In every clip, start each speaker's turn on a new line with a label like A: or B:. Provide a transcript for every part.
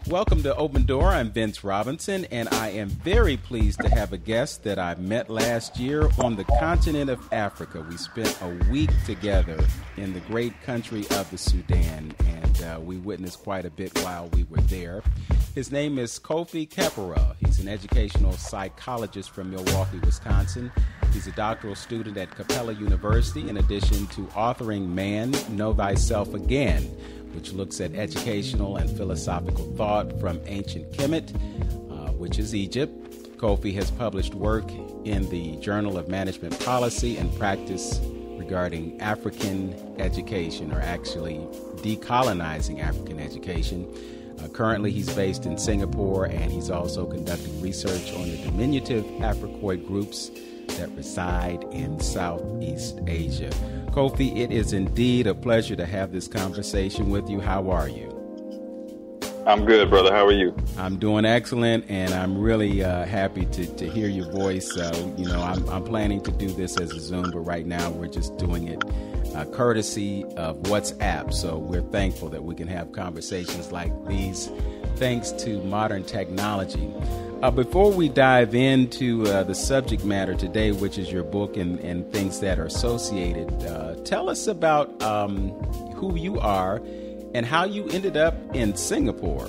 A: Welcome to Open Door. I'm Vince Robinson, and I am very pleased to have a guest that I met last year on the continent of Africa. We spent a week together in the great country of the Sudan, and we witnessed quite a bit while we were there. His name is Kofi Khepera. He's an educational psychologist from Milwaukee, Wisconsin. He's a doctoral student at Capella University, in addition to authoring Man, Know Thyself Again, which looks at educational and philosophical thought from ancient Kemet, which is Egypt. Kofi has published work in the Journal of Management Policy and Practice regarding African education, or actually decolonizing African education. Currently, he's based in Singapore, and he's also conducting research on the diminutive Africoid groups that reside in Southeast Asia. Kofi, it is indeed a pleasure to have this conversation with you. How are you?
B: I'm good, brother. How are you?
A: I'm doing excellent, and I'm really happy to hear your voice. I'm planning to do this as a Zoom, but right now we're just doing it courtesy of WhatsApp. So we're thankful that we can have conversations like these thanks to modern technology. Before we dive into the subject matter today, which is your book and things that are associated, tell us about who you are and how you ended up in Singapore.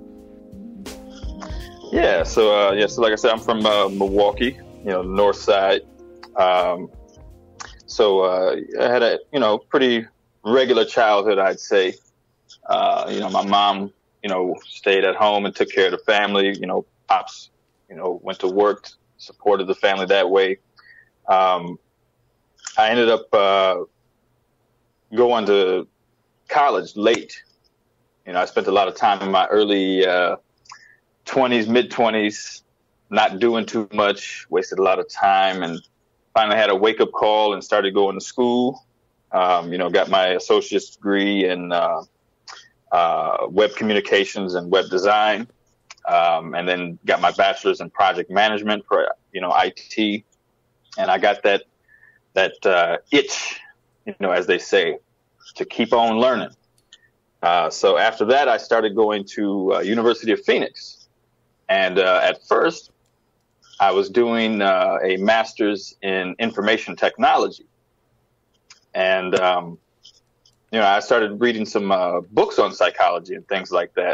B: So like I said, I'm from Milwaukee, north side. I had a pretty regular childhood, I'd say. My mom, stayed at home and took care of the family. Pops, went to work, supported the family that way. I ended up going to college late. I spent a lot of time in my early 20s, mid-20s, not doing too much, wasted a lot of time, and finally had a wake-up call and started going to school. Got my associate's degree in web communications and web design. And then got my bachelor's in project management for, IT. And I got that itch, as they say, to keep on learning. So after that, I started going to University of Phoenix. And at first, I was doing a master's in information technology. And, I started reading some books on psychology and things like that.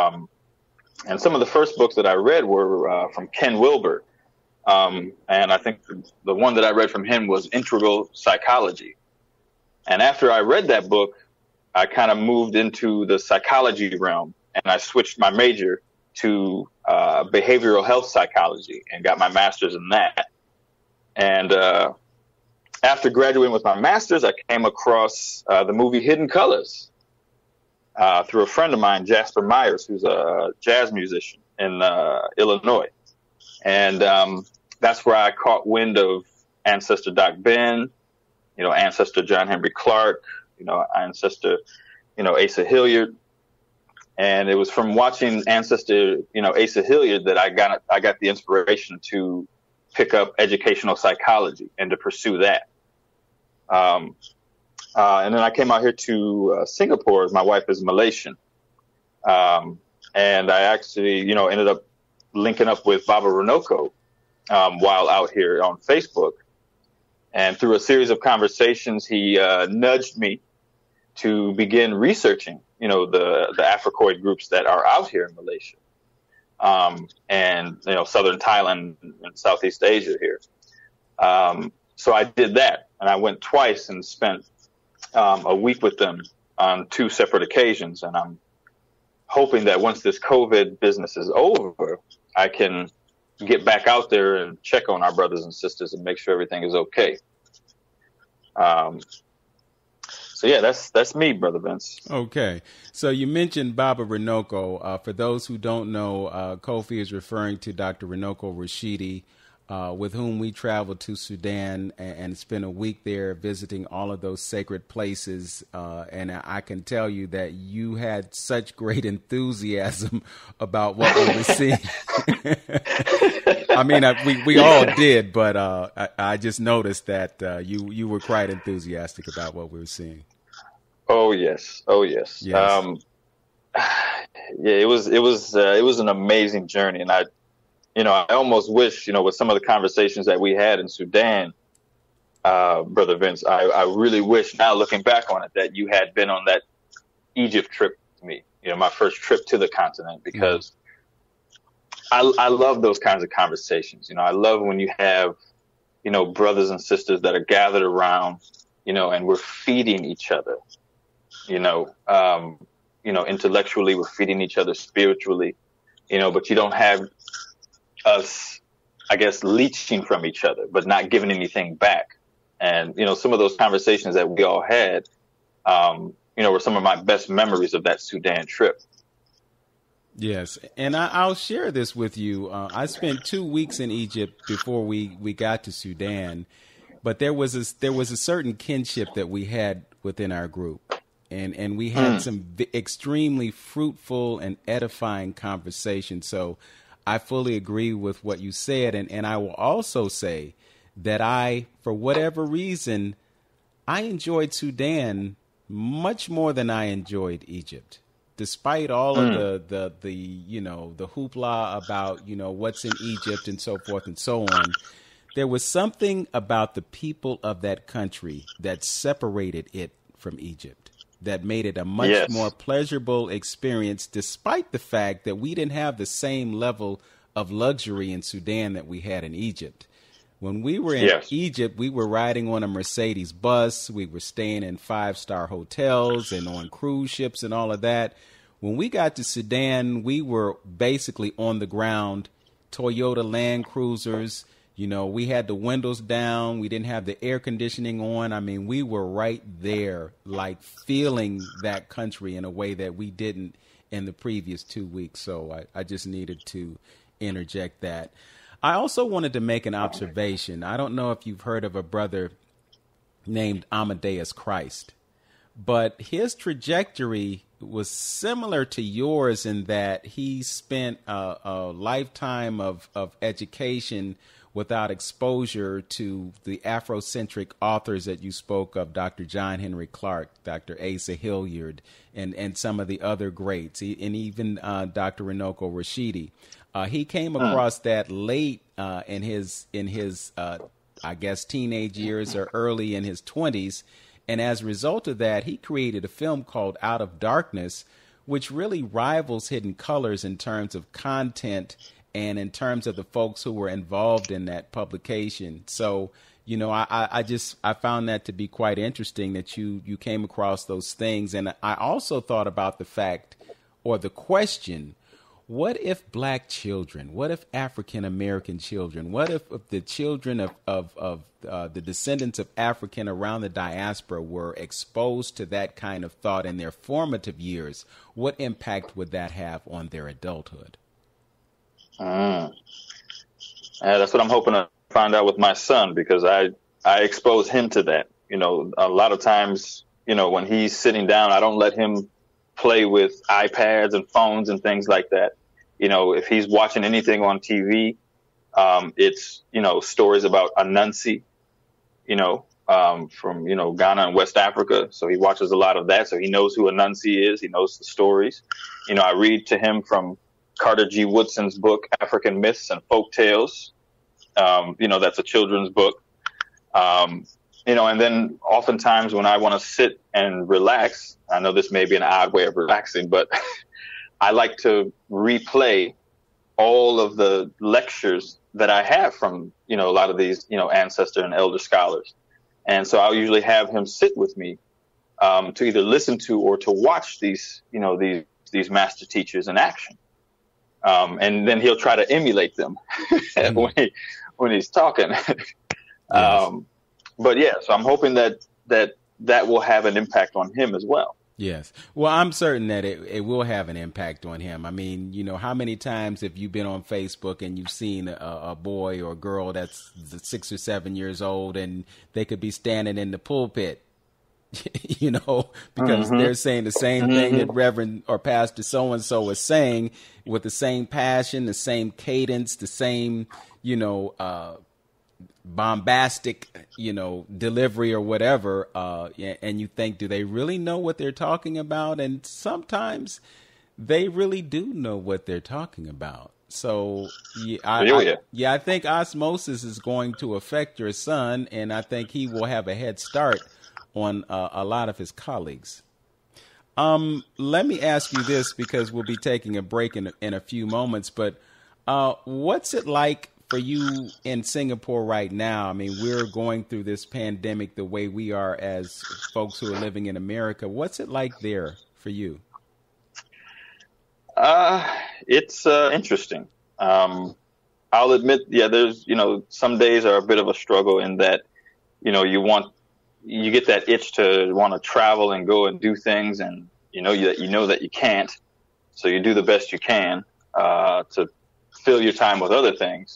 B: And some of the first books that I read were from Ken Wilber. And I think the one that I read from him was Integral Psychology. And after I read that book, I kind of moved into the psychology realm, and I switched my major to behavioral health psychology and got my master's in that. And after graduating with my master's, I came across the movie Hidden Colors. Through a friend of mine, Jasper Myers, who's a jazz musician in Illinois. And that's where I caught wind of Ancestor Doc Ben, Ancestor John Henry Clark, Ancestor, Asa Hilliard. And it was from watching Ancestor, Asa Hilliard that I got the inspiration to pick up educational psychology and to pursue that. And then I came out here to Singapore. My wife is Malaysian. And I actually, ended up linking up with Baba Ranoko while out here on Facebook. And through a series of conversations, he nudged me to begin researching, the Africoid groups that are out here in Malaysia. And, southern Thailand and Southeast Asia here. So I did that. And I went twice and spent a week with them on 2 separate occasions. And I'm hoping that once this COVID business is over, I can get back out there and check on our brothers and sisters and make sure everything is okay. That's me, Brother Vince.
A: Okay. So you mentioned Baba Ranoko. For those who don't know, Kofi is referring to Dr. Ranoko Rashidi, with whom we traveled to Sudan and spent a week there visiting all of those sacred places. And I can tell you that you had such great enthusiasm about what we were seeing. I mean, we all did, but I just noticed that you were quite enthusiastic about what we were seeing.
B: Oh, yes. Oh, yes. Yeah, it was an amazing journey, and I almost wish, with some of the conversations that we had in Sudan, Brother Vince, I really wish now looking back on it that you had been on that Egypt trip with me, my first trip to the continent, because I love those kinds of conversations. I love when you have, brothers and sisters that are gathered around, and we're feeding each other, intellectually, we're feeding each other spiritually, but you don't have us, I guess, leeching from each other, but not giving anything back. And, some of those conversations that we all had, were some of my best memories of that Sudan trip.
A: Yes, and I'll share this with you. I spent 2 weeks in Egypt before we got to Sudan, but there was a certain kinship that we had within our group, and we had some extremely fruitful and edifying conversations. So I fully agree with what you said, and I will also say that for whatever reason, I enjoyed Sudan much more than I enjoyed Egypt. Despite all of the hoopla about, what's in Egypt and so forth and so on, there was something about the people of that country that separated it from Egypt, that made it a much more pleasurable experience, despite the fact that we didn't have the same level of luxury in Sudan that we had in Egypt. When we were in Egypt, we were riding on a Mercedes bus. We were staying in 5-star hotels and on cruise ships and all of that. When we got to Sudan, we were basically on the ground, Toyota Land Cruisers. We had the windows down. We didn't have the air conditioning on. I mean, we were right there, like feeling that country in a way that we didn't in the previous 2 weeks. So I just needed to interject that. I also wanted to make an observation. I don't know if you've heard of a brother named Amadeus Christ, but his trajectory was similar to yours in that he spent a lifetime of education without exposure to the Afrocentric authors that you spoke of, Dr. John Henry Clark, Dr. Asa Hilliard, and some of the other greats, and even Dr. Runoko Rashidi. He came across that late in his I guess, teenage years or early in his 20s. And as a result of that, he created a film called Out of Darkness, which really rivals Hidden Colors in terms of content and in terms of the folks who were involved in that publication. So, I found that to be quite interesting that you came across those things. And I also thought about the fact or the question, what if black children, what if African American children, what if the children of the descendants of African around the diaspora were exposed to that kind of thought in their formative years? What impact would that have on their adulthood?
B: That's what I'm hoping to find out with my son, because I expose him to that. A lot of times, when he's sitting down, I don't let him play with iPads and phones and things like that. If he's watching anything on TV, it's, stories about Anansi, from, Ghana and West Africa. So he watches a lot of that. So he knows who Anansi is. He knows the stories. I read to him from Carter G. Woodson's book, African Myths and Folk Tales. That's a children's book. And then oftentimes when I want to sit and relax, I know this may be an odd way of relaxing, but I like to replay all of the lectures that I have from, a lot of these, ancestor and elder scholars. And so I'll usually have him sit with me to either listen to or to watch these, these master teachers in action. And then he'll try to emulate them when he's talking. Yes. But yeah, so I'm hoping that will have an impact on him as well.
A: Yes. Well, I'm certain that it will have an impact on him. I mean, how many times have you been on Facebook and you've seen a boy or a girl that's 6 or 7 years old and they could be standing in the pulpit, because they're saying the same thing that Reverend or Pastor so-and-so is saying with the same passion, the same cadence, the same, bombastic, delivery or whatever. And you think, do they really know what they're talking about? And sometimes they really do know what they're talking about. So I think osmosis is going to affect your son, and I think he will have a head start on a lot of his colleagues. Let me ask you this, because we'll be taking a break in a few moments, but what's it like for you in Singapore right now? I mean, we're going through this pandemic the way we are as folks who are living in America. What's it like there for you?
B: It's interesting. I'll admit, there's, some days are a bit of a struggle in that, you get that itch to want to travel and go and do things, and you know that you can't, so you do the best you can to fill your time with other things.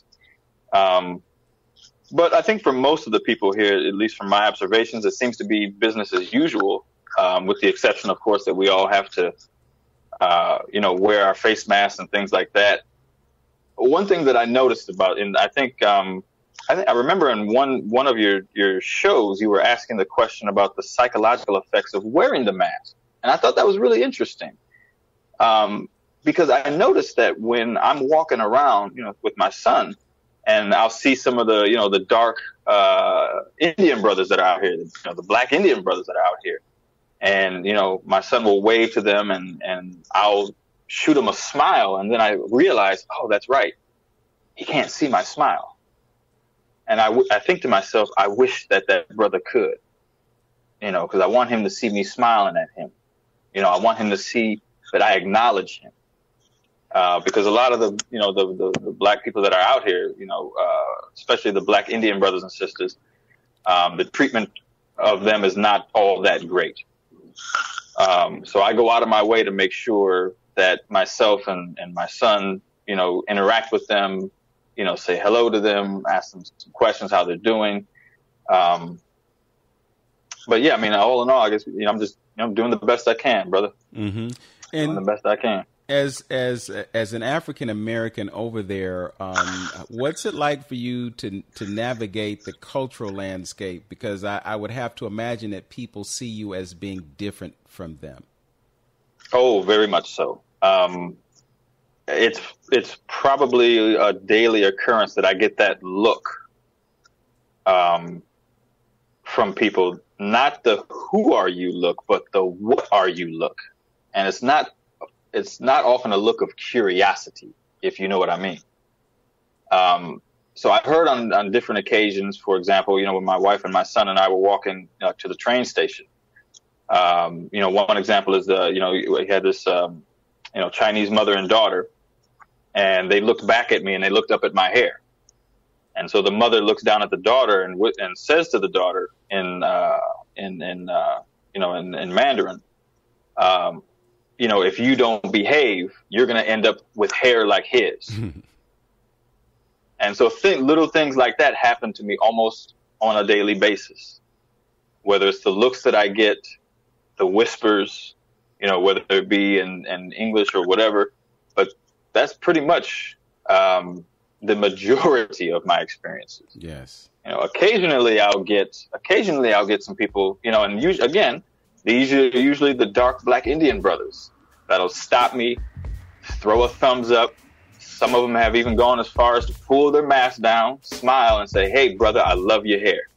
B: But I think for most of the people here, at least from my observations, it seems to be business as usual, with the exception, of course, that we all have to wear our face masks and things like that. One thing that I noticed about, and I think I remember in one of your shows, you were asking the question about the psychological effects of wearing the mask. And I thought that was really interesting. Because I noticed that when I'm walking around, with my son, and I'll see some of the dark, Indian brothers that are out here, the black Indian brothers that are out here. And, my son will wave to them, and I'll shoot him a smile. And then I realize, oh, that's right. He can't see my smile. And I think to myself, I wish that brother could, because I want him to see me smiling at him. I want him to see that I acknowledge him. Because a lot of the black people that are out here, especially the black Indian brothers and sisters, the treatment of them is not all that great. So I go out of my way to make sure that myself and my son, interact with them, say hello to them, ask them some questions, how they're doing. But yeah, I mean, all in all, I guess, I'm just, doing the best I can, brother. Mm-hmm. Doing the best I can.
A: As an African American over there, what's it like for you to navigate the cultural landscape? Because I would have to imagine that people see you as being different from them.
B: Oh, very much so. It's probably a daily occurrence that I get that look from people, not the who are you look, but the what are you look. And it's not often a look of curiosity, if you know what I mean. So I've heard on different occasions, for example, when my wife and my son and I were walking to the train station. One example is we had this, Chinese mother and daughter, and they looked back at me and they looked up at my hair. And so the mother looks down at the daughter and says to the daughter in Mandarin, if you don't behave, you're going to end up with hair like his. And so little things like that happen to me almost on a daily basis, whether it's the looks that I get, the whispers, whether it be in English or whatever. But that's pretty much the majority of my experiences.
A: Yes.
B: Occasionally I'll get some people, and again, these are usually the dark black Indian brothers that'll stop me, throw a thumbs up. Some of them have even gone as far as to pull their mask down, smile, and say, "Hey, brother, I love your hair."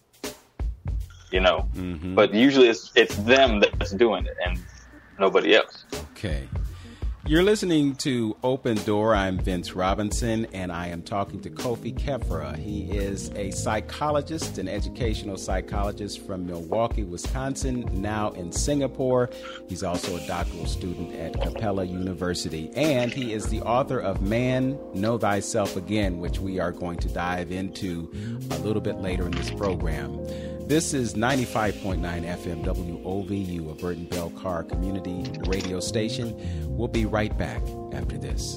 B: Mm-hmm. But usually it's them that's doing it and nobody else.
A: Okay. You're listening to Open Door. I'm Vince Robinson, and I am talking to Kofi Khepera. He is a psychologist, an educational psychologist from Milwaukee, Wisconsin, now in Singapore. He's also a doctoral student at Capella University, and he is the author of Man, Know Thyself Again, which we are going to dive into a little bit later in this program. This is 95.9 FM WOVU, a Burton Bell Carr community radio station. We'll be right back after this.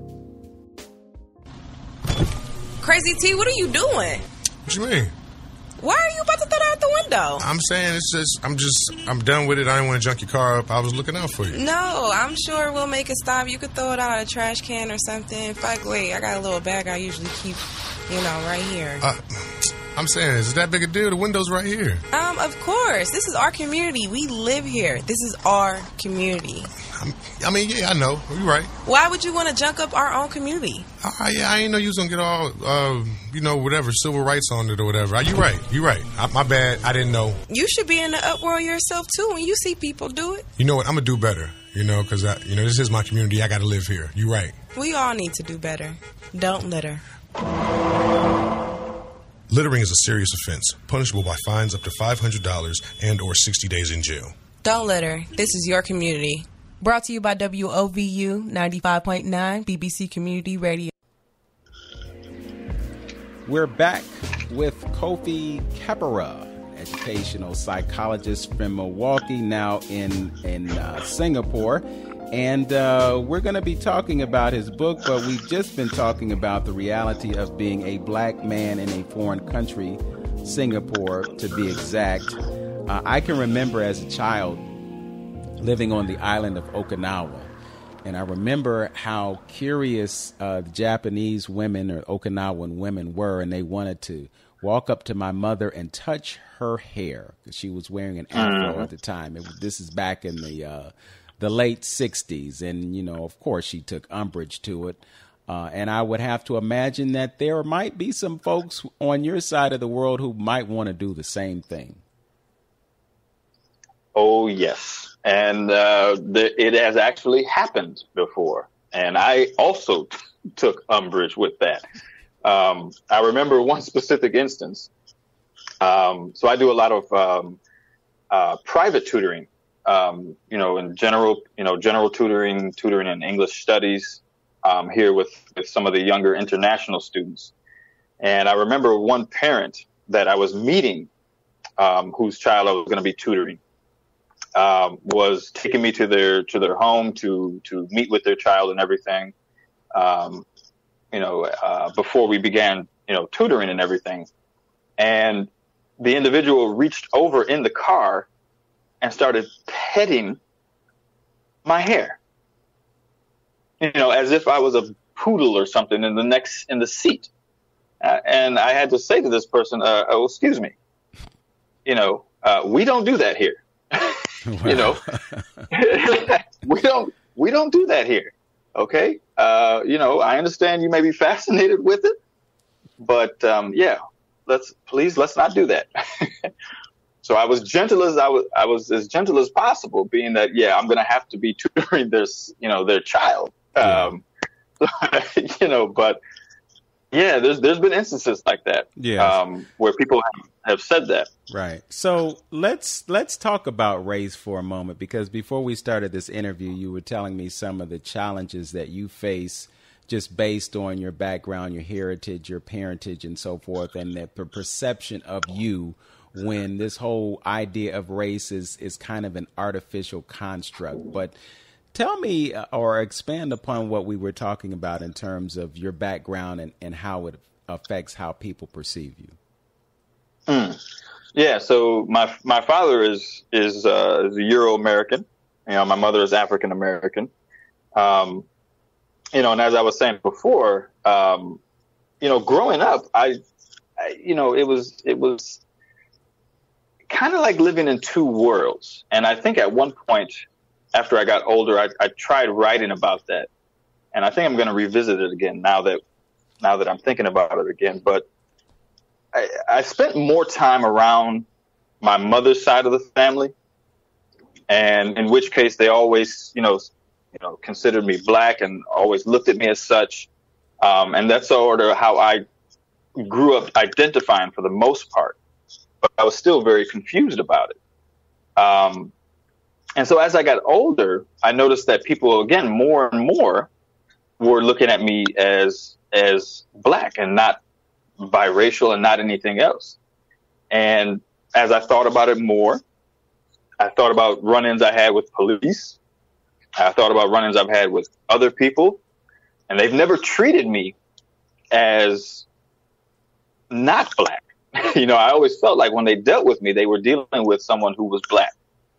C: Crazy T, what are you doing?
D: What you mean?
C: Why are you about to throw that out the window?
D: I'm saying I'm done with it. I didn't want to junk your car up. I was looking out for you.
C: No, I'm sure we'll make it stop. You could throw it out of a trash can or something. Fuck, wait, I got a little bag I usually keep, right here.
D: I'm saying, is it that big a deal? The window's right here.
C: Of course. This is our community. We live here. This is our community.
D: I mean, yeah, I know. You're right.
C: Why would you want to junk up our own community?
D: Yeah, I ain't know you was going to get all, whatever, civil rights on it or whatever. You're right. You're right. My bad. I didn't know.
C: You should be in the uproar yourself, too, when you see people do it.
D: You know what? I'm going to do better, because, this is my community. I got to live here. You're right.
C: We all need to do better. Don't litter.
D: Littering is a serious offense, punishable by fines up to $500 and or 60 days in jail.
C: Don't litter. This is your community. Brought to you by WOVU 95.9 BBC Community Radio.
A: We're back with Kofi Khepera, educational psychologist from Milwaukee, now in Singapore. And we're going to be talking about his book, but we've just been talking about the reality of being a black man in a foreign country, Singapore, to be exact. I can remember as a child living on the island of Okinawa, and I remember how curious the Japanese women or Okinawan women were, and they wanted to walk up to my mother and touch her hair because she was wearing an afro at the time. This is back in the late 60s. And, of course, she took umbrage to it. And I would have to imagine that there might be some folks on your side of the world who might want to do the same thing. Oh, yes. And it has actually happened before. And I also took umbrage with that. I remember one specific instance. So I do a lot of private tutoring. In general tutoring in English studies, here with some of the younger international students. And I remember one parent that I was meeting, whose child I was going to be tutoring, was taking me to their home to meet with their child and everything, before we began, tutoring and everything. And the individual reached over in the car and started petting my hair, as if I was a poodle or something in the seat. And I had to say to this person, excuse me, we don't do that here. we don't do that here. Okay. I understand you may be fascinated with it, but, let's not do that. So I was gentle as I was as gentle as possible, being that, I'm going to have to be tutoring their child. But there's been instances like that, where people have said that. Right. So let's talk about race for a moment, because before we started this interview, you were telling me some of the challenges that you face just based on your background, your heritage, your parentage, and so forth, and the perception of you when this whole idea of race is kind of an artificial construct. But tell me or expand upon what we were talking about in terms of your background and how it affects how people perceive you. Yeah, so my father is a Euro-American. My mother is African American. And as I was saying before, growing up, it was kind of like living in two worlds. And I think at one point after I got older, I tried writing about that. And I think I'm going to revisit it again now that I'm thinking about it again. But I spent more time around my mother's side of the family, and in which case they always, considered me black and always looked at me as such. And that's sort of how I grew up identifying for the most part. But I was still very confused about it. And so as I got older, I noticed that people, again, more and more were looking at me as black and not biracial and not anything else. And as I thought about it more, I thought about run-ins I had with police. I thought about run-ins I've had with other people, and they've never treated me as not black. I always felt like when they dealt with me, they were dealing with someone who was black.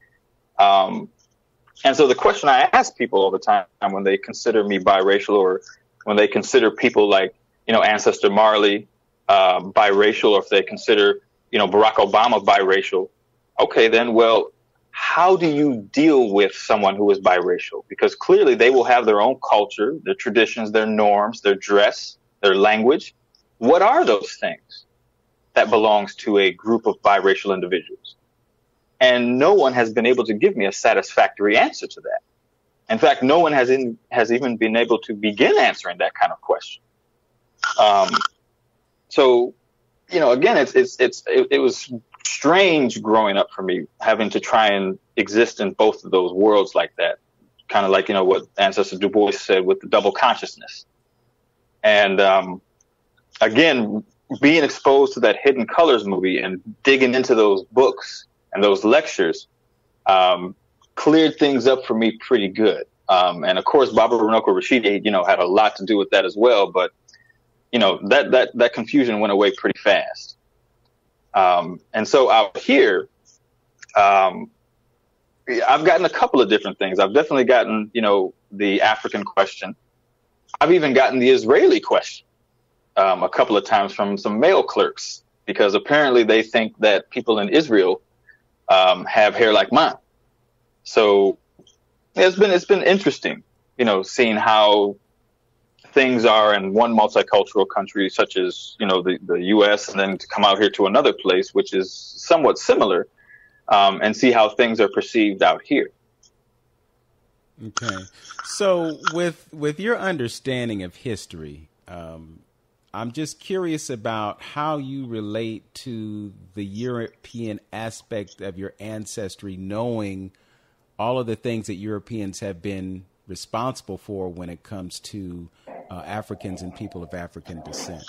A: And so the question I ask people all the time when they consider me biracial, or when they consider people like, Ancestor Marley,
B: biracial, or if they consider, Barack Obama biracial, okay, then, well, how do you deal with someone who is biracial? Because clearly they will have their own culture, their traditions, their norms, their dress, their language. What are those things that belongs to a group of biracial individuals? And no one has been able to give me a satisfactory answer to that. In fact, no one has even been able to begin answering that kind of question. So, again, it was strange growing up for me, having to try and exist in both of those worlds like that. Kind of like, what Ancestor Du Bois said with the double consciousness. And, again, being exposed to that Hidden Colors movie and digging into those books and those lectures, cleared things up for me pretty good. And of course, Baba Runoko Rashidi, had a lot to do with that as well. But, that confusion went away pretty fast. And so out here, I've gotten a couple of different things. I've definitely gotten, the African question. I've even gotten the Israeli question a couple of times from some mail clerks, because apparently they think that people in Israel have hair like mine. So it's been interesting, seeing how things are in one multicultural country such as, the U.S., and then to come out here to another place, which is somewhat similar, and see how things are perceived out here.
A: Okay. So with your understanding of history, I'm just curious about how you relate to the European aspect of your ancestry, knowing all of the things that Europeans have been responsible for when it comes to Africans and people of African descent.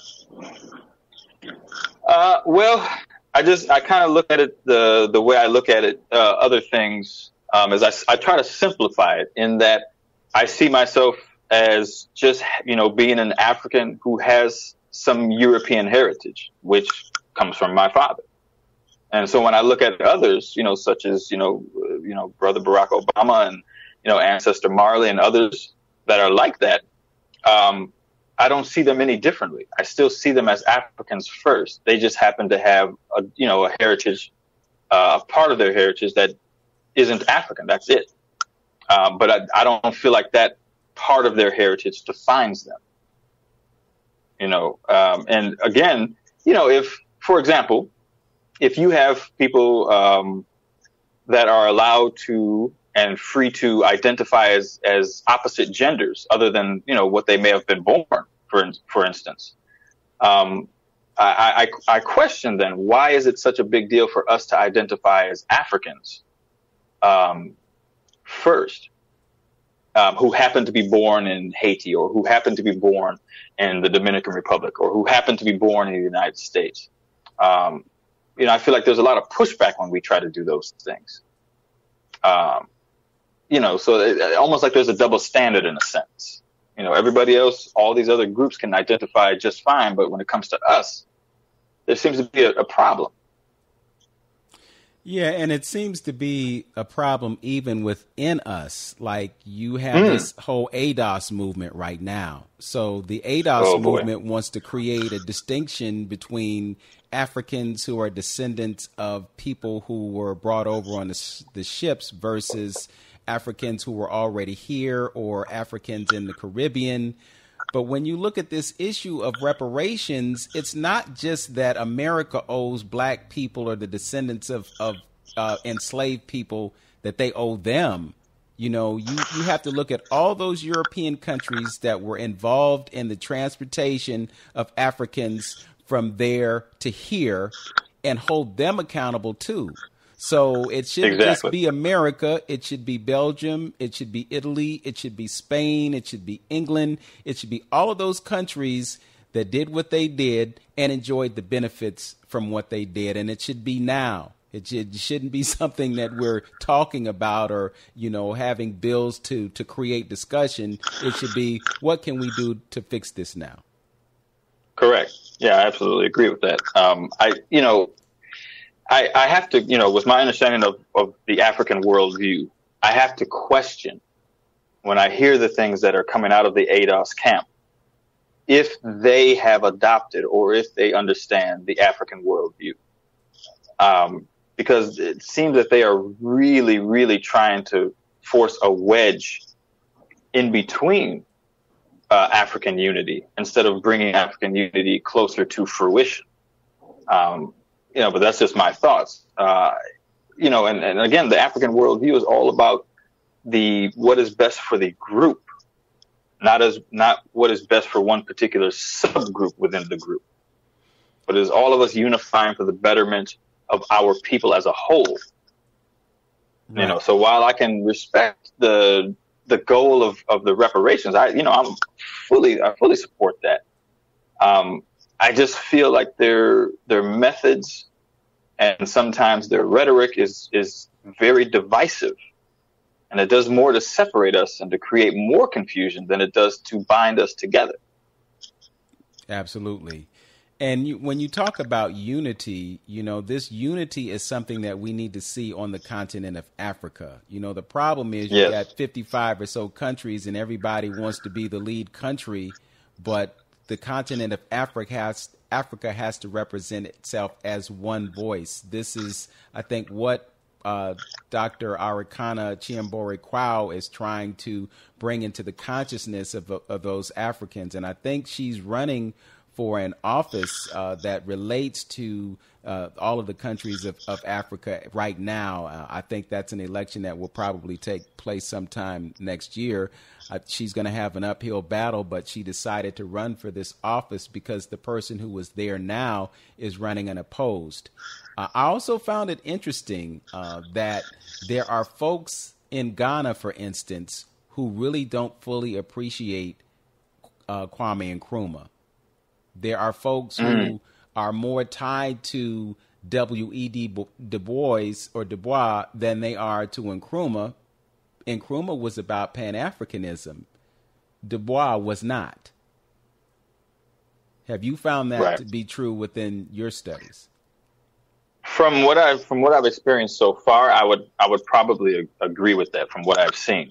B: Well, I kind of look at it the way I look at it. Other things, is I try to simplify it in that I see myself as just, being an African who has some European heritage, which comes from my father. And so when I look at others, such as, Brother Barack Obama and, Ancestor Marley and others that are like that, I don't see them any differently. I still see them as Africans first. They just happen to have a heritage, a part of their heritage that isn't African. That's it. But I don't feel like that part of their heritage defines them. And again, if, for example, if you have people that are allowed to and free to identify as opposite genders other than, what they may have been born, for instance, I question then, why is it such a big deal for us to identify as Africans first, who happen to be born in Haiti, or who happen to be born in the Dominican Republic, or who happen to be born in the United States? I feel like there's a lot of pushback when we try to do those things. So almost like there's a double standard in a sense. Everybody else, all these other groups can identify just fine, but when it comes to us, there seems to be a problem.
A: Yeah, and it seems to be a problem even within us. Like you have this whole ADOS movement right now. So the ADOS movement wants to create a distinction between Africans who are descendants of people who were brought over on the ships versus Africans who were already here, or Africans in the Caribbean. But when you look at this issue of reparations, it's not just that America owes black people or the descendants of enslaved people that they owe them. You have to look at all those European countries that were involved in the transportation of Africans from there to here and hold them accountable too. So it shouldn't just be America. It should be Belgium. It should be Italy. It should be Spain. It should be England. It should be all of those countries that did what they did and enjoyed the benefits from what they did. And it should be now. It shouldn't be something that we're talking about or, having bills to create discussion. It should be, what can we do to fix this now?
B: Correct. Yeah, I absolutely agree with that. I have to, with my understanding of the African worldview, I have to question when I hear the things that are coming out of the ADOS camp, if they have adopted or if they understand the African worldview. Because it seems that they are really, really trying to force a wedge in between African unity instead of bringing African unity closer to fruition. But that's just my thoughts. And again, the African worldview is all about what is best for the group, not what is best for one particular subgroup within the group, but it is all of us unifying for the betterment of our people as a whole. Right. So while I can respect the goal of the reparations, I fully support that. I just feel like their methods and sometimes their rhetoric is very divisive, and it does more to separate us and to create more confusion than it does to bind us together.
A: Absolutely. And when you talk about unity, this unity is something that we need to see on the continent of Africa. The problem is you got 55 or so countries and everybody wants to be the lead country, but the continent of Africa has to represent itself as one voice. This is, I think, what Dr. Arikana Chiambore Kwao is trying to bring into the consciousness of those Africans. And I think she's running for an office that relates to all of the countries of Africa right now. I think that's an election that will probably take place sometime next year. She's going to have an uphill battle, but she decided to run for this office because the person who was there now is running unopposed. I also found it interesting that there are folks in Ghana, for instance, who really don't fully appreciate Kwame Nkrumah. There are folks who are more tied to W.E.D. Du Bois than they are to Nkrumah. Nkrumah was about Pan-Africanism. Du Bois was not. Have you found that to be true within your studies?
B: From what I've experienced so far, I would probably agree with that from what I've seen.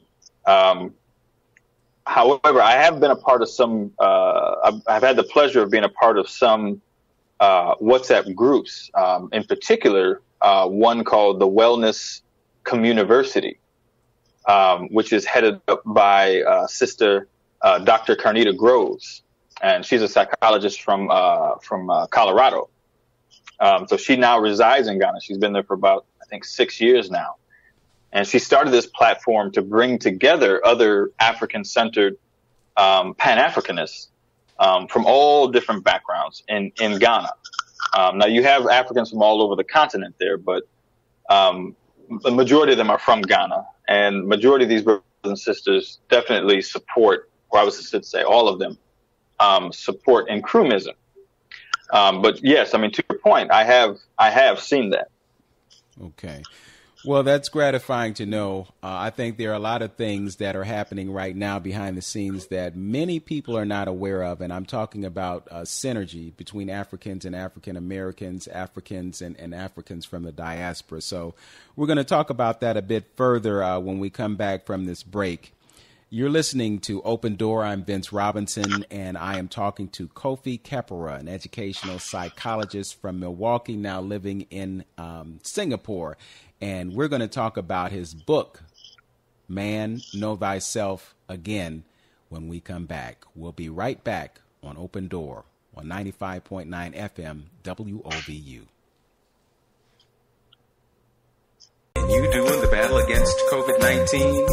B: However, I have been a part of some, I've had the pleasure of being a part of some WhatsApp groups, in particular, one called the Wellness Communiversity, which is headed up by Sister Dr. Carnita Groves. And she's a psychologist from Colorado. So she now resides in Ghana. She's been there for about, I think, 6 years now. And she started this platform to bring together other African-centered Pan-Africanists from all different backgrounds in Ghana. Now, you have Africans from all over the continent there, but the majority of them are from Ghana. And majority of these brothers and sisters definitely support, or I should say all of them, support Nkrumahism. But yes, to your point, I have seen that.
A: Okay. Well, that's gratifying to know. I think there are a lot of things that are happening right now behind the scenes that many people are not aware of. And I'm talking about synergy between Africans and African Americans, Africans and Africans from the diaspora. So we're going to talk about that a bit further when we come back from this break. You're listening to Open Door. I'm Vince Robinson, and I am talking to Kofi Khepera, an educational psychologist from Milwaukee, now living in Singapore. And we're going to talk about his book, Man, Know Thyself Again, when we come back. We'll be right back on Open Door on 95.9 FM WOVU. And you doing the battle against COVID-19?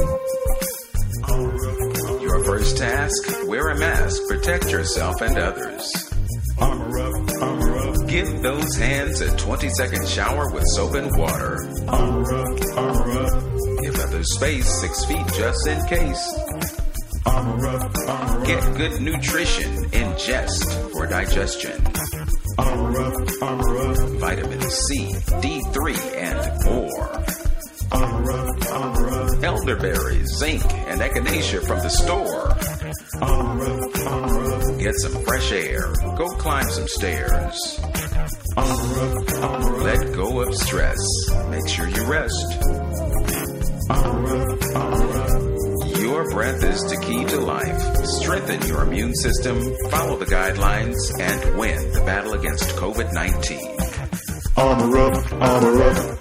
A: Your first task, wear a mask, protect yourself and others. Armor up, armor up. Give those hands a 20-second shower with soap and water. Armor up, armor up. Give others space 6 feet just in case. Armor up, armor up. Get good nutrition, ingest for digestion. Armor up, armor up. Vitamin C, D3, and more. Armor up, armor up. Elderberries, zinc, and echinacea from the store. Armor up, armor up. Get some fresh air. Go climb some stairs. Armor up, armor up. Let go of stress. Make sure you rest. Armor up, armor up. Your Your breath is the key to life. Strengthen your immune system, follow the guidelines, and win the battle against COVID-19.
E: Armor up, armor up.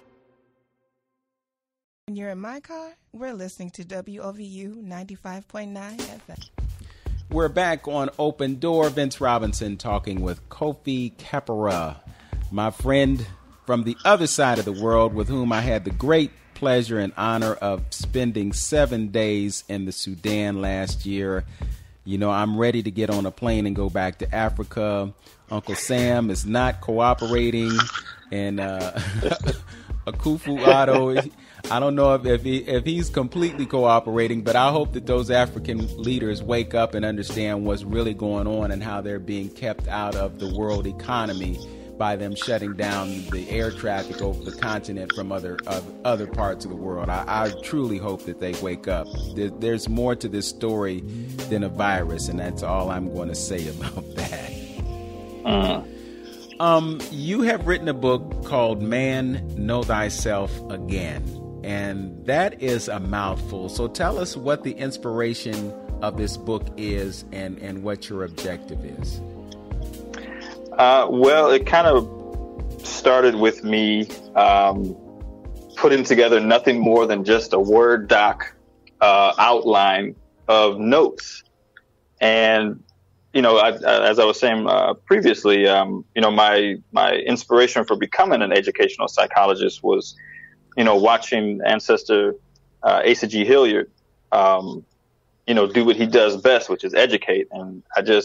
C: When you're in my car, we're listening to WOVU 95.9 FM.
A: We're back on Open Door. Vince Robinson talking with Kofi Khepera, my friend from the other side of the world, with whom I had the great pleasure and honor of spending 7 days in the Sudan last year. You know, I'm ready to get on a plane and go back to Africa. Uncle Sam is not cooperating, and Akufo-Addo, I don't know if he's completely cooperating, but I hope that those African leaders wake up and understand what's really going on and how they're being kept out of the world economy by them shutting down the air traffic over the continent from other parts of the world. I truly hope that they wake up. There's more to this story than a virus, and that's all I'm going to say about that. You have written a book called Man, Know Thyself Again, and that is a mouthful. So tell us what the inspiration of this book is and what your objective is.
B: Well, it kind of started with me putting together nothing more than just a Word doc outline of notes. And, you know, as I was saying previously, you know, my inspiration for becoming an educational psychologist was, you know, watching ancestor Asa G. Hilliard, you know, do what he does best, which is educate. And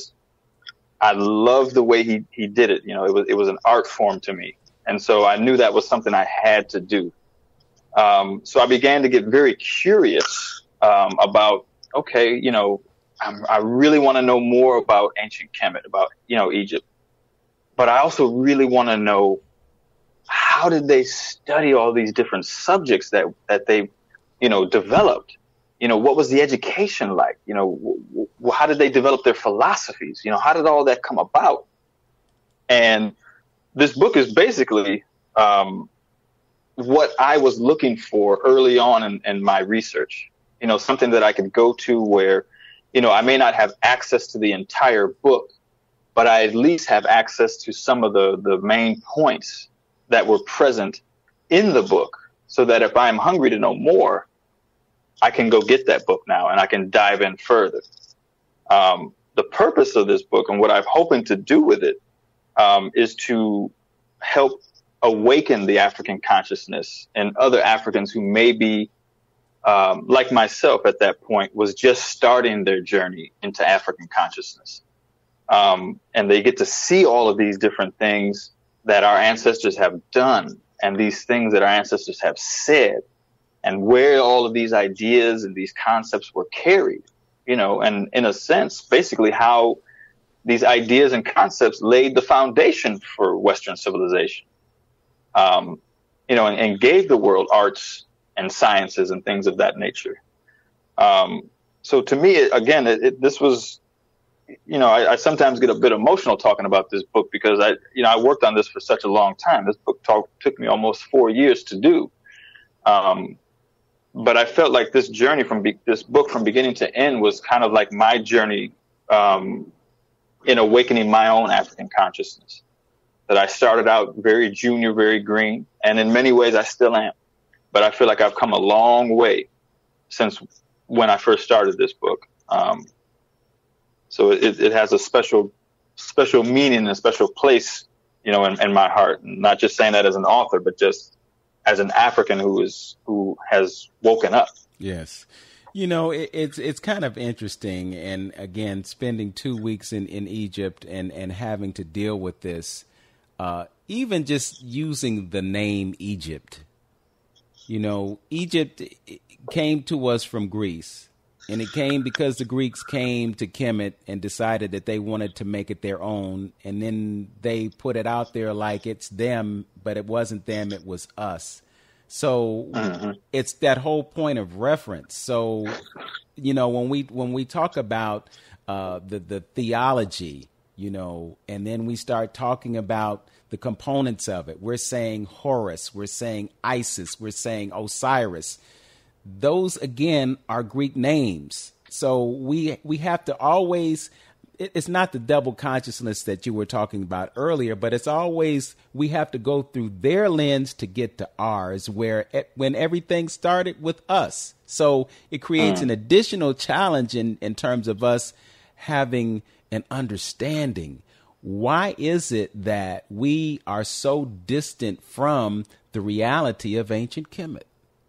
B: I love the way he did it. You know, it was an art form to me. And so I knew that was something I had to do. So I began to get very curious about, okay, you know, I really want to know more about ancient Kemet, about, you know, Egypt. But I also really want to know, how did they study all these different subjects that they, you know, developed? You know, what was the education like? You know, how did they develop their philosophies? You know, how did all that come about? And this book is basically what I was looking for early on in my research. You know, something that I could go to where, you know, I may not have access to the entire book, but I at least have access to some of the main points that were present in the book, so that if I'm hungry to know more, I can go get that book now and I can dive in further. The purpose of this book and what I'm hoping to do with it is to help awaken the African consciousness and other Africans who may be, like myself at that point, was just starting their journey into African consciousness. And they get to see all of these different things that our ancestors have done and these things that our ancestors have said, and where all of these ideas and these concepts were carried, you know, and in a sense, basically how these ideas and concepts laid the foundation for Western civilization, you know, and gave the world arts and sciences and things of that nature. So to me, this was, you know, I sometimes get a bit emotional talking about this book because I worked on this for such a long time. This book took me almost 4 years to do. But I felt like this journey this book from beginning to end was kind of like my journey in awakening my own African consciousness. That I started out very junior, very green, and in many ways I still am. But I feel like I've come a long way since when I first started this book. So it has a special meaning and a special place, you know, in my heart. And not just saying that as an author, but just as an African who has woken up.
A: Yes. You know, it's kind of interesting. And again, spending 2 weeks in Egypt and having to deal with this, even just using the name Egypt, you know, Egypt came to us from Greece. And it came because the Greeks came to Kemet and decided that they wanted to make it their own. And then they put it out there like it's them, but it wasn't them, it was us. So it's that whole point of reference. So, you know, when we talk about the theology, you know, and then we start talking about the components of it, we're saying Horus, we're saying Isis, we're saying Osiris. those again are Greek names. So we have to always, it's not the double consciousness that you were talking about earlier, but it's always, we have to go through their lens to get to ours, where when everything started with us. So it creates an additional challenge in terms of us having an understanding. Why is it that we are so distant from the reality of ancient Kemet?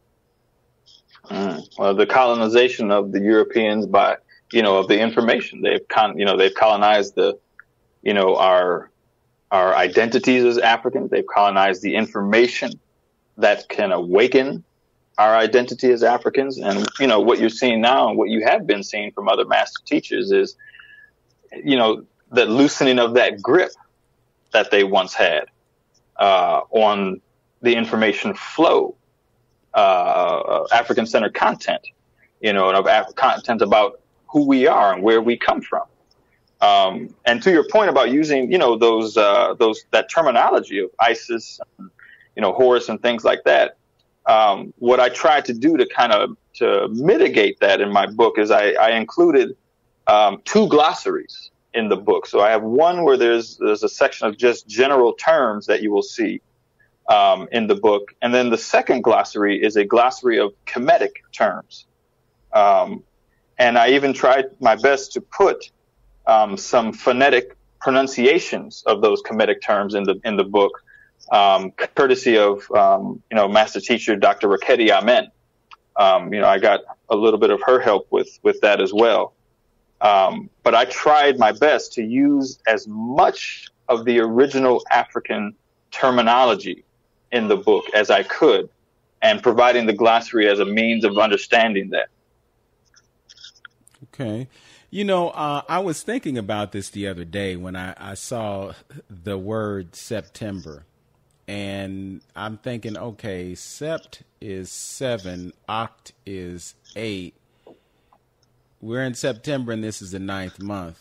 B: Well, the colonization of the Europeans by, of the information they've colonized our identities as Africans. They've colonized the information that can awaken our identity as Africans. And, what you're seeing now and what you have been seeing from other master teachers is, the loosening of that grip that they once had on the information flow, African-centered content, and of content about who we are and where we come from. And to your point about using, that terminology of ISIS, Horus and things like that, what I tried to do to mitigate that in my book is I included 2 glossaries in the book. So I have one where there's a section of just general terms that you will see in the book. And then the second glossary is a glossary of Kemetic terms. And I even tried my best to put some phonetic pronunciations of those Kemetic terms in the book, courtesy of master teacher Dr. Raketi Amen. I got a little bit of her help with that as well. But I tried my best to use as much of the original African terminology in the book as I could, and providing the glossary as a means of understanding that.
A: Okay. I was thinking about this the other day when I saw the word September, and I'm thinking, okay, sept is 7, oct is 8. We're in September and this is the 9th month.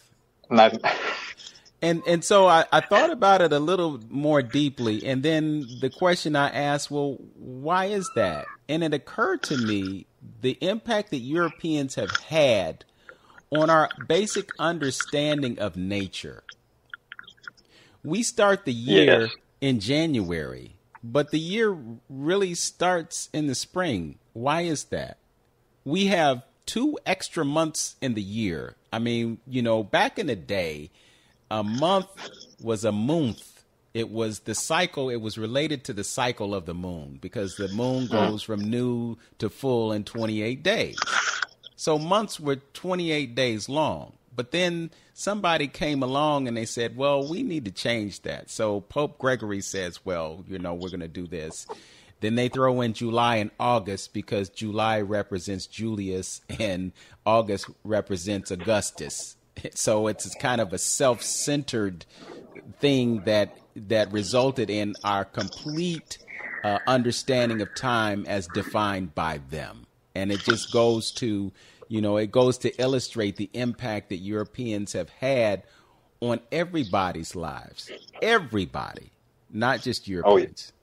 A: And so I thought about it a little more deeply. And then the question I asked, well, why is that? And it occurred to me the impact that Europeans have had on our basic understanding of nature. We start the year in January, but the year really starts in the spring. Why is that? We have 2 extra months in the year. I mean, back in the day, a month was a month. It was the cycle. It was related to the cycle of the moon, because the moon goes from new to full in 28 days. So months were 28 days long. But then somebody came along and they said, well, we need to change that. So Pope Gregory says, well, we're going to do this. Then they throw in July and August, because July represents Julius and August represents Augustus. So it's kind of a self-centered thing that resulted in our complete understanding of time as defined by them. And it just goes to, illustrate the impact that Europeans have had on everybody's lives. Everybody, not just Europeans.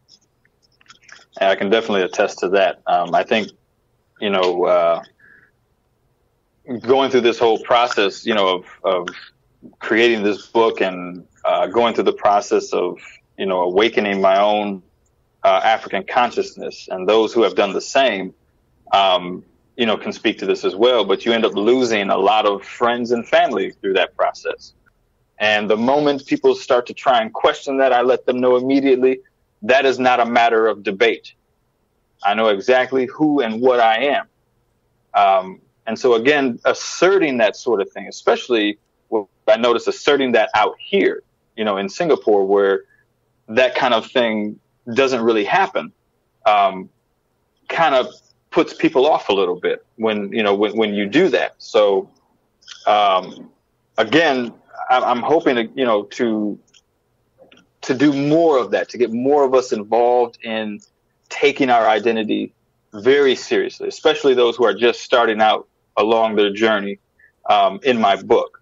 B: I can definitely attest to that. I think, going through this whole process, of creating this book and going through the process of, awakening my own African consciousness, and those who have done the same, can speak to this as well. But you end up losing a lot of friends and family through that process. And the moment people start to try and question that, I let them know immediately, that is not a matter of debate. I know exactly who and what I am. And so, again, asserting that sort of thing, especially I noticed asserting that out here, in Singapore, where that kind of thing doesn't really happen, kind of puts people off a little bit when you do that. So, again, I'm hoping to do more of that, to get more of us involved in taking our identity very seriously, especially those who are just starting out along their journey, in my book.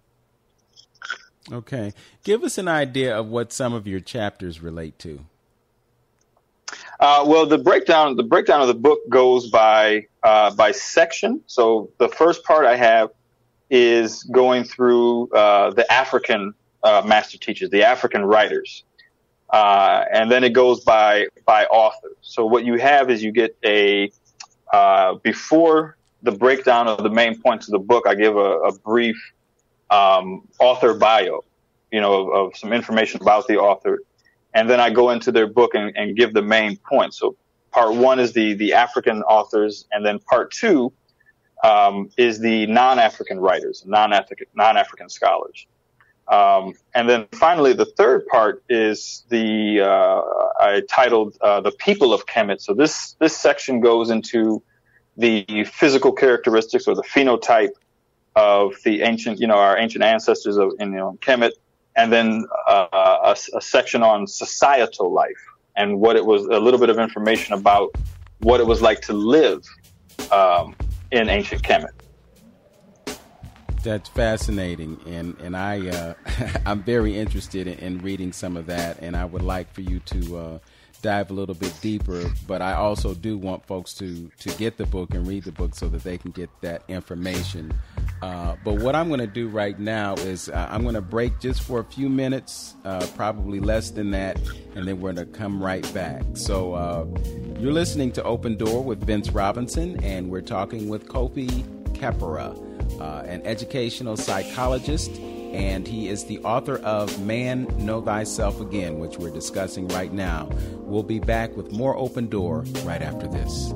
A: Okay. Give us an idea of what some of your chapters relate to.
B: Well, the breakdown of the book goes by section. So the first part I have is going through the African master teachers, the African writers, and then it goes by author. So what you have is you get a before the breakdown of the main points of the book, I give a brief author bio, of some information about the author. And then I go into their book and give the main points. So part one is the African authors, and then part two is the non-African writers, non-African scholars. And then finally, the third part is I titled the people of Kemet. So this section goes into the physical characteristics or the phenotype of the ancient, our ancient ancestors in Kemet. And then a section on societal life and what it was, a little bit of information about what it was like to live in ancient Kemet.
A: That's fascinating, and I'm very interested in reading some of that, and I would like for you to dive a little bit deeper. But I also do want folks to get the book and read the book so that they can get that information. But what I'm going to do right now is I'm going to break just for a few minutes, probably less than that, and then we're going to come right back. So you're listening to Open Door with Vince Robinson, and we're talking with Kofi Khepera, an educational psychologist, and he is the author of Man, Know Thyself Again, which we're discussing right now. We'll be back with more Open Door right after this.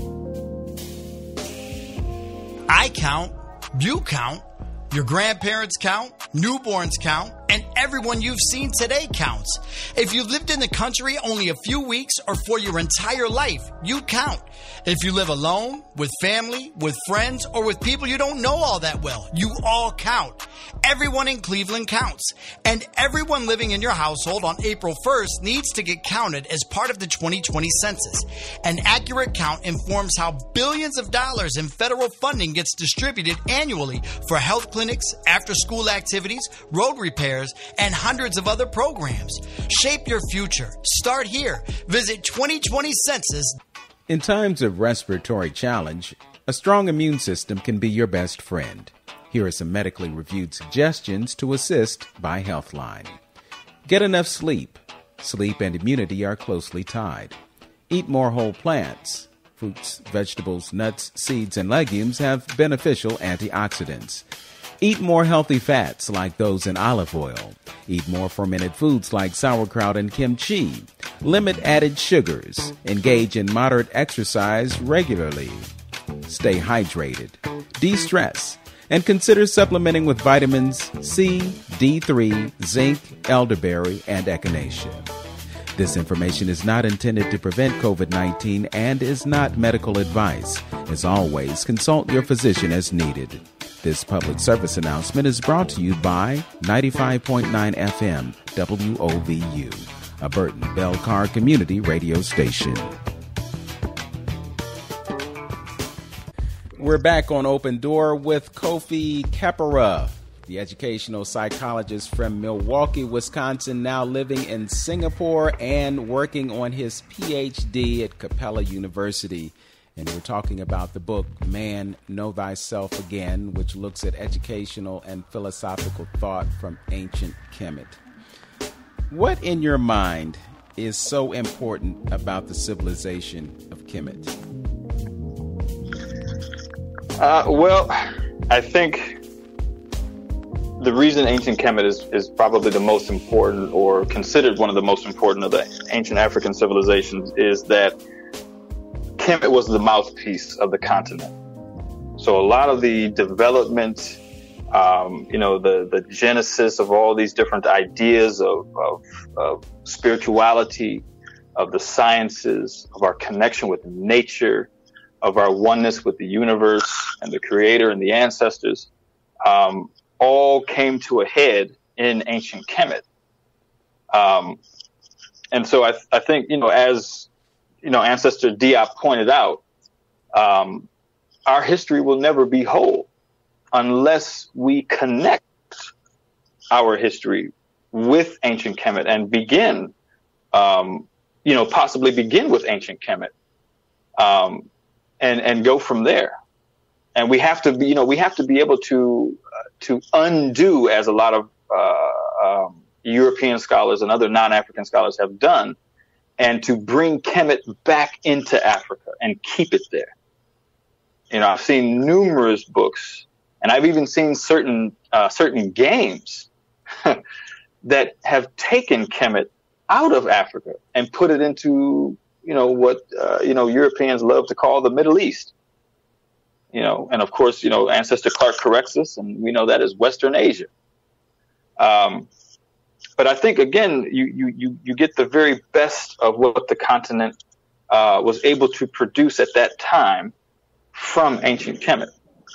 F: I count. You count, your grandparents count, newborns count, and everyone you've seen today counts. If you've lived in the country only a few weeks or for your entire life, you count. If you live alone, with family, with friends, or with people you don't know all that well, you all count. Everyone in Cleveland counts. And everyone living in your household on April 1st needs to get counted as part of the 2020 census. An accurate count informs how billions of dollars in federal funding gets distributed annually for health clinics, after-school activities, road repairs, and hundreds of other programs. Shape your future. Start here. Visit 2020census.
A: In times of respiratory challenge, a strong immune system can be your best friend. Here are some medically reviewed suggestions to assist by Healthline. Get enough sleep. Sleep and immunity are closely tied. Eat more whole plants. Fruits, vegetables, nuts, seeds, and legumes have beneficial antioxidants. Eat more healthy fats like those in olive oil. Eat more fermented foods like sauerkraut and kimchi. Limit added sugars. Engage in moderate exercise regularly. Stay hydrated. De-stress. And consider supplementing with vitamins C, D3, zinc, elderberry, and echinacea. This information is not intended to prevent COVID-19 and is not medical advice. As always, consult your physician as needed. This public service announcement is brought to you by 95.9 FM WOVU, a Burton Belcar community radio station. We're back on Open Door with Kofi Khepera, the educational psychologist from Milwaukee, Wisconsin, now living in Singapore and working on his PhD at Capella University. And we're talking about the book, Man, Know Thyself Again, which looks at educational and philosophical thought from ancient Kemet. What in your mind is so important about the civilization of Kemet?
B: Well, I think the reason ancient Kemet is probably the most important, or considered one of the most important of the ancient African civilizations, is that Kemet was the mouthpiece of the continent. So a lot of the development, the genesis of all these different ideas of spirituality, of the sciences, of our connection with nature, of our oneness with the universe and the creator and the ancestors, all came to a head in ancient Kemet. And so I think, as Ancestor Diop pointed out, our history will never be whole unless we connect our history with ancient Kemet and begin possibly begin with ancient Kemet, and go from there. And we have to be able to undo, as a lot of European scholars and other non-African scholars have done, and to bring Kemet back into Africa and keep it there. I've seen numerous books, and I've even seen certain games that have taken Kemet out of Africa and put it into, what Europeans love to call the Middle East. And of course, Ancestor Clark corrects us, and we know that is Western Asia. But I think, again, you get the very best of what the continent was able to produce at that time from ancient Kemet.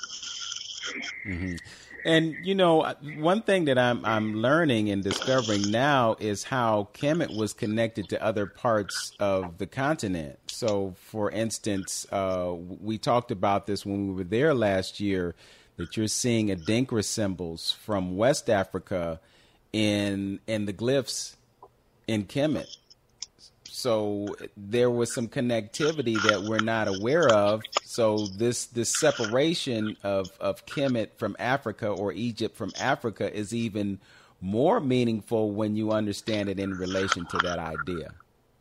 A: Mm-hmm. And, one thing that I'm learning and discovering now is how Kemet was connected to other parts of the continent. So, for instance, we talked about this when we were there last year, that you're seeing Adinkra symbols from West Africa in the glyphs in Kemet. So there was some connectivity that we're not aware of. So this separation of Kemet from Africa, or Egypt from Africa, is even more meaningful when you understand it in relation to that idea.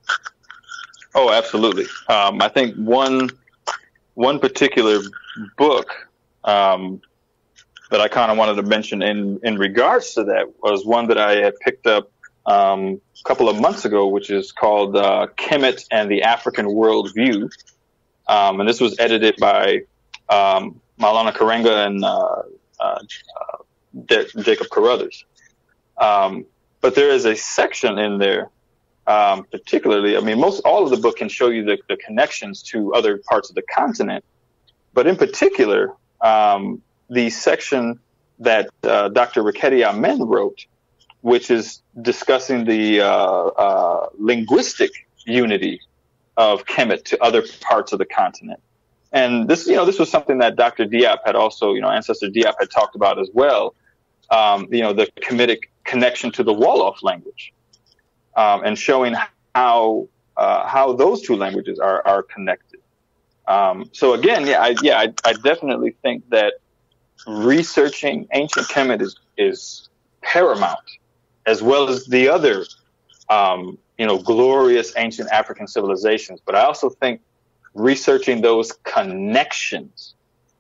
B: Oh, absolutely. I think one particular book that I kind of wanted to mention in regards to that was one that I had picked up a couple of months ago, which is called Kemet and the African Worldview. And this was edited by Maulana Karenga and Jacob Carruthers. But there is a section in there, particularly, all of the book can show you the connections to other parts of the continent. But in particular, the section that Dr. Raketi Amen wrote, which is discussing the linguistic unity of Kemet to other parts of the continent. And this was something that Dr. Diop had also, Ancestor Diop had talked about as well, the Kemetic connection to the Wolof language, and showing how those two languages are connected. So again, I definitely think that researching ancient Kemet is paramount, as well as the other, glorious ancient African civilizations. But I also think researching those connections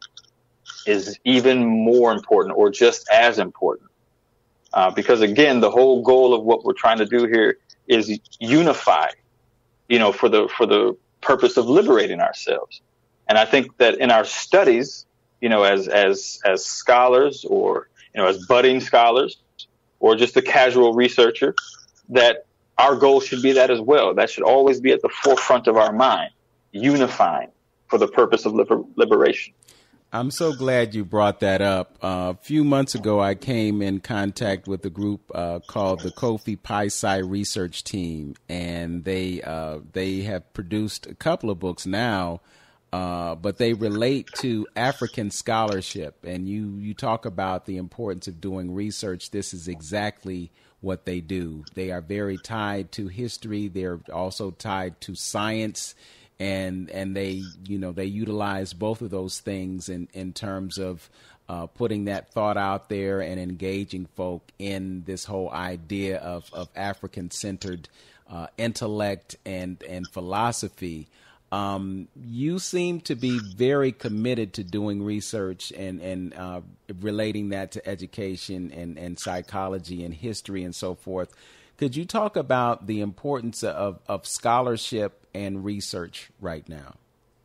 B: is even more important, or just as important. Because again, the whole goal of what we're trying to do here is unify, for the purpose of liberating ourselves. And I think that in our studies, as scholars, or, as budding scholars, or just a casual researcher, that our goal should be that as well. That should always be at the forefront of our mind, unifying for the purpose of liberation.
A: I'm so glad you brought that up. A few months ago, I came in contact with a group called the Kofi Khepera Research Team, and they have produced a couple of books now, but they relate to African scholarship. And you talk about the importance of doing research. This is exactly what they do. They are very tied to history. They're also tied to science. And they utilize both of those things in terms of putting that thought out there and engaging folk in this whole idea of African-centered intellect and philosophy. You seem to be very committed to doing research and relating that to education and psychology and history and so forth. Could you talk about the importance of scholarship and research right now?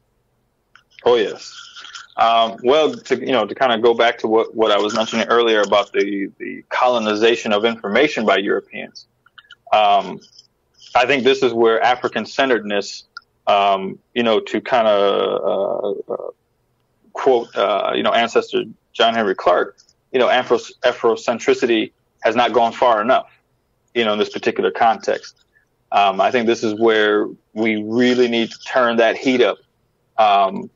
B: Oh, yes. Well, to kind of go back to what I was mentioning earlier about the colonization of information by Europeans, I think this is where African-centeredness, to kind of quote, Ancestor John Henry Clark, Afrocentricity has not gone far enough, in this particular context. I think this is where we really need to turn that heat up, and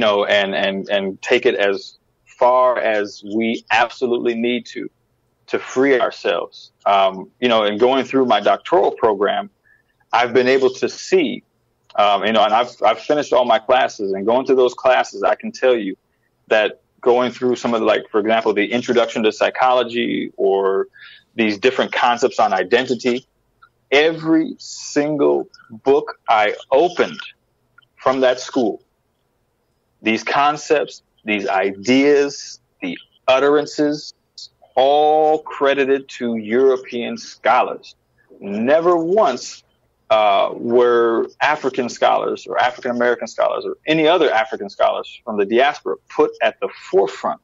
B: take it as far as we absolutely need to free ourselves. And going through my doctoral program, I've been able to see, and I've finished all my classes, and going through those classes, I can tell you that going through some of the, like, for example, the introduction to psychology or these different concepts on identity, every single book I opened from that school, these concepts, these ideas, the utterances, all credited to European scholars. Never once were African scholars or African American scholars or any other African scholars from the diaspora put at the forefront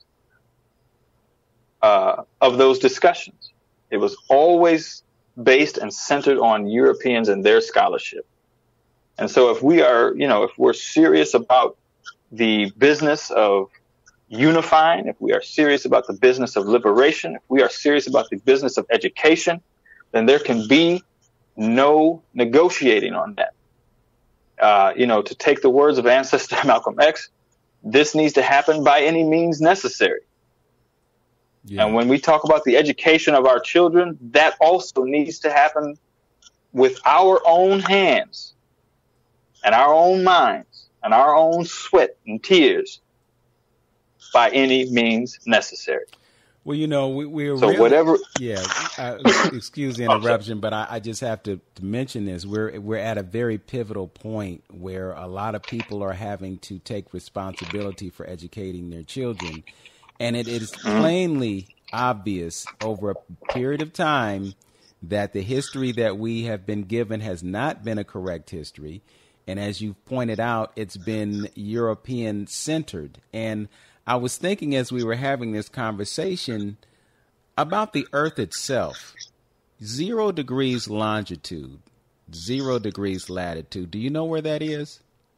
B: of those discussions. It was always based and centered on Europeans and their scholarship. And so if we are, if we're serious about the business of unifying, if we are serious about the business of liberation, if we are serious about the business of education, then there can be no negotiating on that. To take the words of ancestor Malcolm X, this needs to happen by any means necessary. Yeah. And when we talk about the education of our children, that also needs to happen with our own hands and our own minds and our own sweat and tears by any means necessary.
A: Well, we're
B: so
A: really,
B: whatever.
A: Yeah, excuse the interruption, but I just have to mention this. We're at a very pivotal point where a lot of people are having to take responsibility for educating their children, and it is plainly obvious over a period of time that the history that we have been given has not been a correct history, and as you pointed out, it's been European centered. And I was thinking as we were having this conversation about the Earth itself. 0 degrees longitude, 0 degrees latitude. Do you know where that is?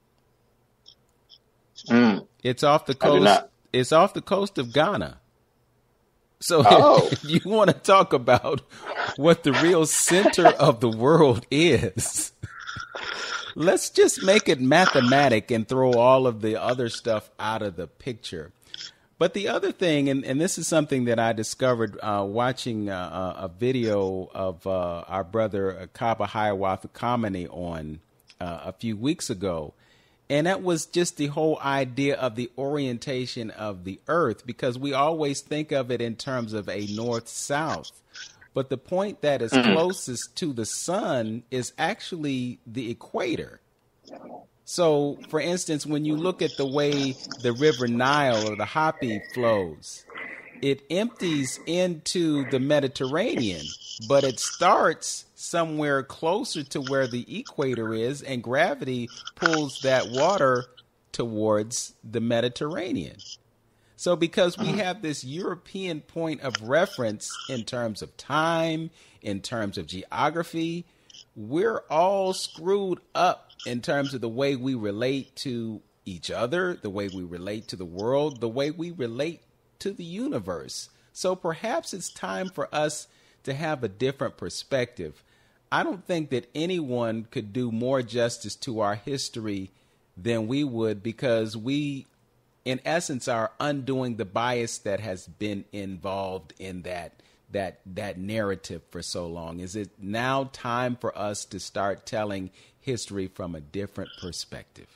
A: It's off the coast. It's off the coast of Ghana. So if you want to talk about what the real center of the world is, let's just make it mathematic and throw all of the other stuff out of the picture. But the other thing, and this is something that I discovered watching a video of our brother Kaba Hiawatha Kamene on a few weeks ago, and that was just the whole idea of the orientation of the Earth, because we always think of it in terms of a north-south. But the point that is closest to the sun is actually the equator. So, for instance, when you look at the way the River Nile or the Hapi flows, it empties into the Mediterranean, but it starts somewhere closer to where the equator is, and gravity pulls that water towards the Mediterranean. So because we have this European point of reference in terms of time, in terms of geography, we're all screwed up in terms of the way we relate to each other, the way we relate to the world, the way we relate to the universe. So perhaps it's time for us to have a different perspective. I don't think that anyone could do more justice to our history than we would, because we, in essence, are undoing the bias that has been involved in that narrative for so long. Is it now time for us to start telling history from a different perspective?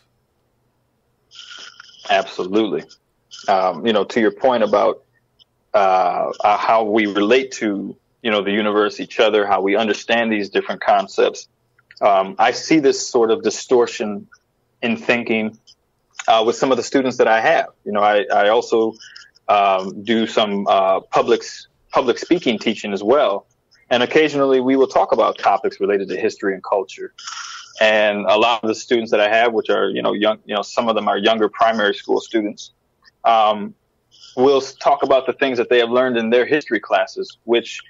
B: Absolutely. To your point about how we relate to, the universe, each other, how we understand these different concepts. I see this sort of distortion in thinking with some of the students that I have. I also do some public speaking teaching as well. And occasionally we will talk about topics related to history and culture. And a lot of the students that I have, which are, young, some of them are younger primary school students, will talk about the things that they have learned in their history classes, which,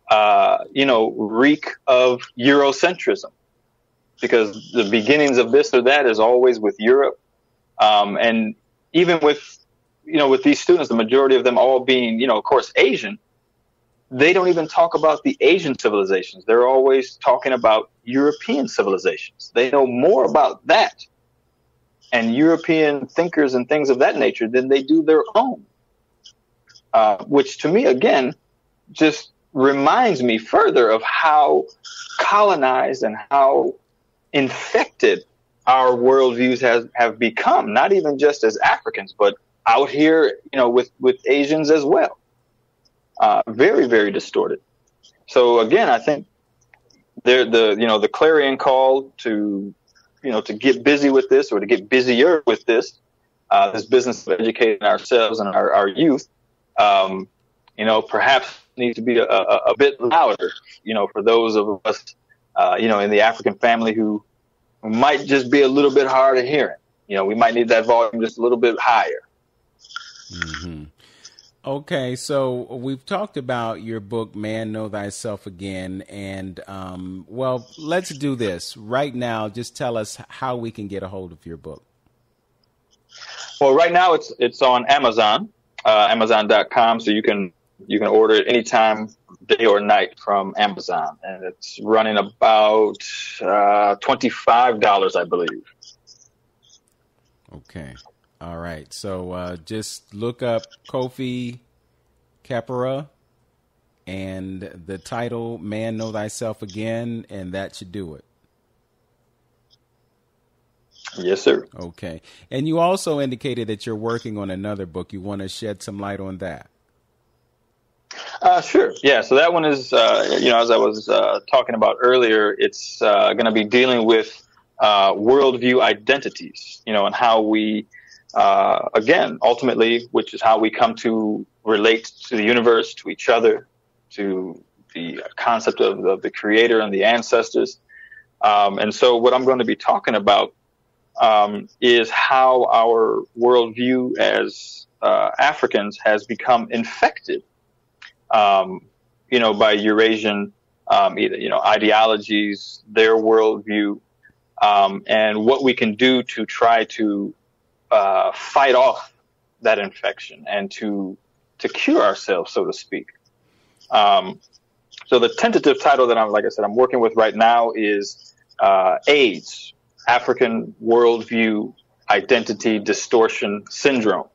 B: reek of Eurocentrism, because the beginnings of this or that is always with Europe. And even with these students, the majority of them all being, of course, Asian, they don't even talk about the Asian civilizations. They're always talking about European civilizations. They know more about that and European thinkers and things of that nature than they do their own, which to me, again, just reminds me further of how colonized and how infected our worldviews have become, not even just as Africans, but out here, with Asians as well. Very, very distorted. So again, I think the clarion call to get busy with this, or to get busier with this business of educating ourselves and our youth, perhaps needs to be a bit louder, for those of us, in the African family who might just be a little bit hard of hearing. We might need that volume just a little bit higher.
A: Mm-hmm. Okay, so we've talked about your book, Man, Know Thyself Again, and, let's do this. Right now, just tell us how we can get a hold of your book.
B: Well, right now it's on Amazon, Amazon.com, so you can order it anytime, day or night, from Amazon, and it's running about $25, I believe.
A: Okay. All right. So just look up Kofi Khepera and the title, Man, Know Thyself Again, and that should do it.
B: Yes, sir.
A: Okay. And you also indicated that you're working on another book. You want to shed some light on that?
B: Sure. Yeah. So that one is, as I was talking about earlier, it's going to be dealing with worldview identities, and how we, again, ultimately, which is how we come to relate to the universe, to each other, to the concept of the creator and the ancestors. And so what I'm going to be talking about is how our worldview as Africans has become infected, by Eurasian, ideologies, their worldview, and what we can do to try to fight off that infection and to cure ourselves, so to speak. So the tentative title that I'm working with right now is AIDS, African Worldview Identity Distortion Syndrome.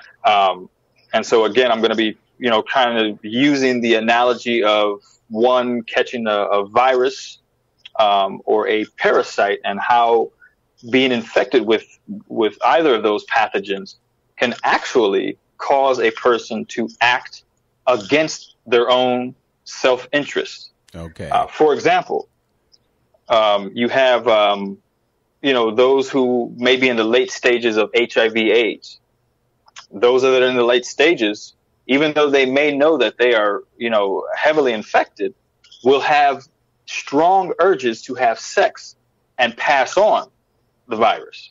B: And so again, I'm going to be, kind of using the analogy of one catching a virus or a parasite, and how being infected with either of those pathogens can actually cause a person to act against their own self-interest. Okay. For example, you have, those who may be in the late stages of HIV/AIDS. Those that are in the late stages, even though they may know that they are, heavily infected, will have strong urges to have sex and pass on the virus.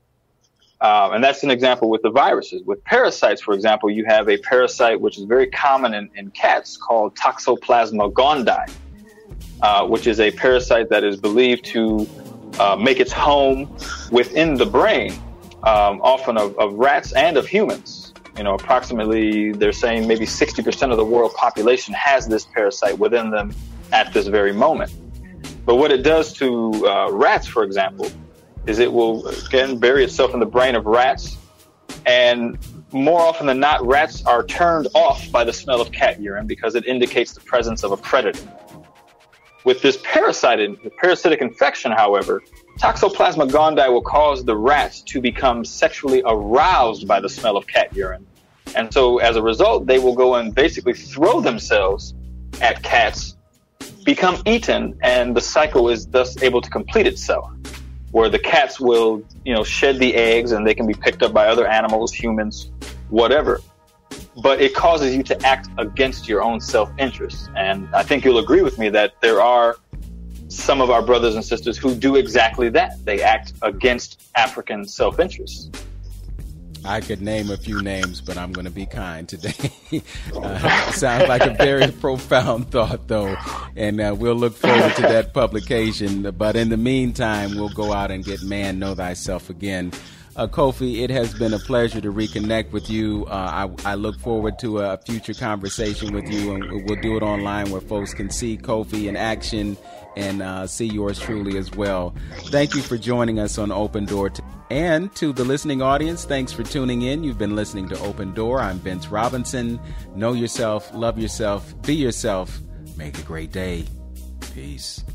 B: And that's an example with the viruses. With parasites, for example, you have a parasite which is very common in cats called Toxoplasma gondii, which is a parasite that is believed to make its home within the brain, often of rats and of humans. Approximately, they're saying maybe 60% of the world population has this parasite within them at this very moment. But what it does to rats, for example, is it will, again, bury itself in the brain of rats. And more often than not, rats are turned off by the smell of cat urine because it indicates the presence of a predator. With this parasitic infection, however, Toxoplasma gondii will cause the rats to become sexually aroused by the smell of cat urine. And so as a result, they will go and basically throw themselves at cats, become eaten, and the cycle is thus able to complete itself, where the cats will, shed the eggs and they can be picked up by other animals, humans, whatever. But it causes you to act against your own self-interest. And I think you'll agree with me that there are some of our brothers and sisters who do exactly that. They act against African self-interest.
A: I could name a few names, but I'm going to be kind today. Sounds like a very profound thought, though, and we'll look forward to that publication. But in the meantime, we'll go out and get Man, Know Thyself Again. Kofi, it has been a pleasure to reconnect with you. I look forward to a future conversation with you, and we'll do it online where folks can see Kofi in action and see yours truly as well. Thank you for joining us on Open Door. And to the listening audience, thanks for tuning in. You've been listening to Open Door. I'm Vince Robinson. Know yourself, love yourself, be yourself. Make a great day. Peace.